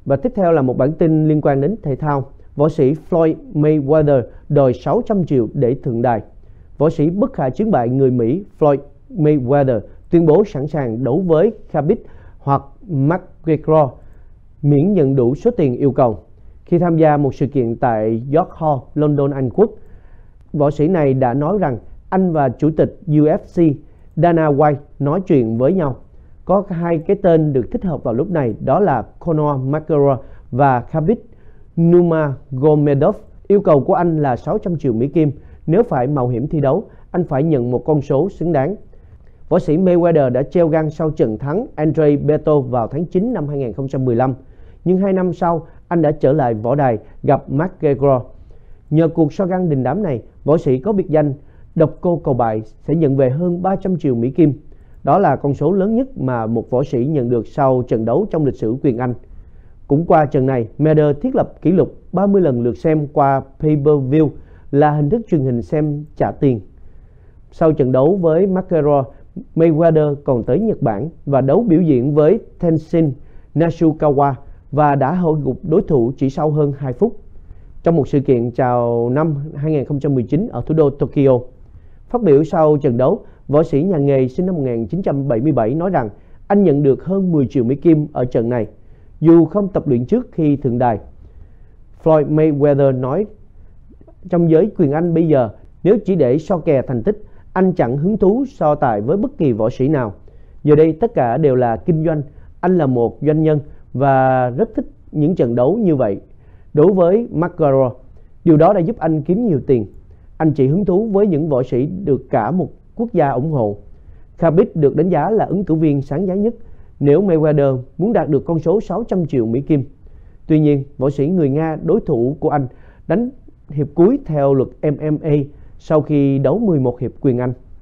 Và tiếp theo là một bản tin liên quan đến thể thao. Võ sĩ Floyd Mayweather đòi 600 triệu để thượng đài. Võ sĩ bất khả chiến bại người Mỹ Floyd Mayweather tuyên bố sẵn sàng đấu với Khabib hoặc McGregor miễn nhận đủ số tiền yêu cầu. Khi tham gia một sự kiện tại York Hall, London, Anh Quốc, võ sĩ này đã nói rằng anh và chủ tịch UFC Dana White nói chuyện với nhau. Có hai cái tên được thích hợp vào lúc này, đó là Conor McGregor và Khabib Nurmagomedov. Yêu cầu của anh là 600 triệu Mỹ Kim. Nếu phải mạo hiểm thi đấu, anh phải nhận một con số xứng đáng. Võ sĩ Mayweather đã treo găng sau trận thắng Andre Berto vào tháng 9 năm 2015. Nhưng 2 năm sau, anh đã trở lại võ đài gặp McGregor. Nhờ cuộc so găng đình đám này, võ sĩ có biệt danh độc cô cầu bại sẽ nhận về hơn 300 triệu Mỹ Kim. Đó là con số lớn nhất mà một võ sĩ nhận được sau trận đấu trong lịch sử quyền Anh. Cũng qua trận này, Mayweather thiết lập kỷ lục 30 lần lượt xem qua pay-per-view là hình thức truyền hình xem trả tiền. Sau trận đấu với McGregor, Mayweather còn tới Nhật Bản và đấu biểu diễn với Tenshin Nasukawa và đã hội gục đối thủ chỉ sau hơn 2 phút. Trong một sự kiện chào năm 2019 ở thủ đô Tokyo. Phát biểu sau trận đấu, võ sĩ nhà nghề sinh năm 1977 nói rằng anh nhận được hơn 10 triệu Mỹ Kim ở trận này, dù không tập luyện trước khi thượng đài. Floyd Mayweather nói, trong giới quyền Anh bây giờ, nếu chỉ để so kè thành tích, anh chẳng hứng thú so tài với bất kỳ võ sĩ nào. Giờ đây tất cả đều là kinh doanh, anh là một doanh nhân và rất thích những trận đấu như vậy. Đối với McGregor, điều đó đã giúp anh kiếm nhiều tiền. Anh chỉ hứng thú với những võ sĩ được cả một quốc gia ủng hộ. Khabib được đánh giá là ứng cử viên sáng giá nhất nếu Mayweather muốn đạt được con số 600 triệu Mỹ Kim. Tuy nhiên, võ sĩ người Nga đối thủ của anh đánh hiệp cuối theo luật MMA sau khi đấu 11 hiệp quyền Anh.